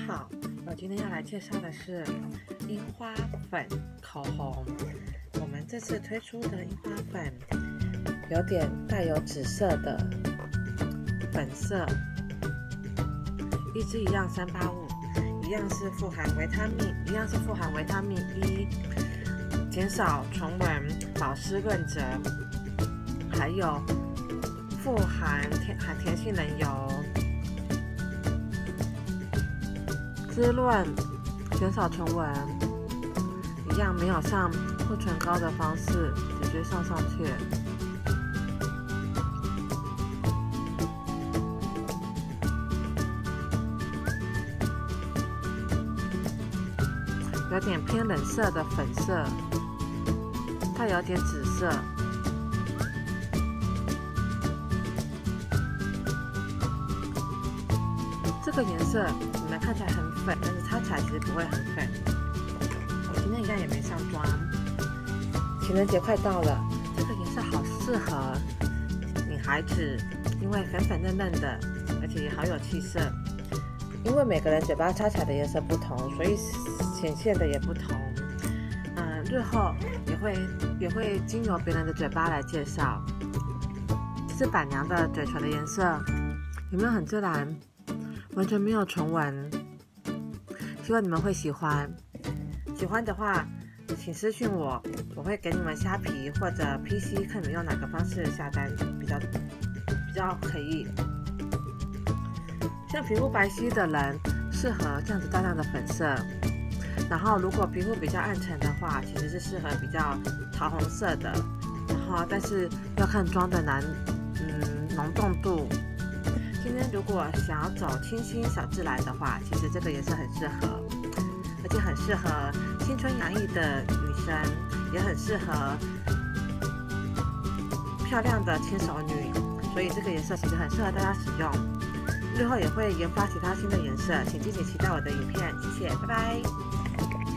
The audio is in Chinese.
好，我今天要来介绍的是樱花粉口红。我们这次推出的樱花粉有点带有紫色的粉色，一支一样385，一样是富含维他命E，减少唇纹、保湿润泽，还有富含甜性人油。滋润，减少唇纹，一样没有上护唇膏的方式，直接上去。有点偏冷色的粉色，它有点紫色。这个颜色你们看起来很粉，但是擦起来其实不会很粉。我今天一样也没上妆。情人节快到了，这个颜色好适合女孩子，因为粉粉嫩嫩的，而且也好有气色。因为每个人嘴巴擦起来的颜色不同，所以显现的也不同。日后也会经由别人的嘴巴来介绍。这是板娘的嘴唇的颜色，有没有很自然？完全没有唇纹，希望你们会喜欢。喜欢的话，请私讯我，我会给你们虾皮或者 PC， 看你们用哪个方式下单比较可以。像皮肤白皙的人，适合这样子大量的粉色。然后，如果皮肤比较暗沉的话，其实是适合比较桃红色的。然后，但是要看妆的浓重度。今天如果想要走清新小自然的话，其实这个颜色很适合，而且很适合青春洋溢的女生，也很适合漂亮的轻熟女，所以这个颜色其实很适合大家使用。日后也会研发其他新的颜色，请敬请期待我的影片，谢谢，拜拜。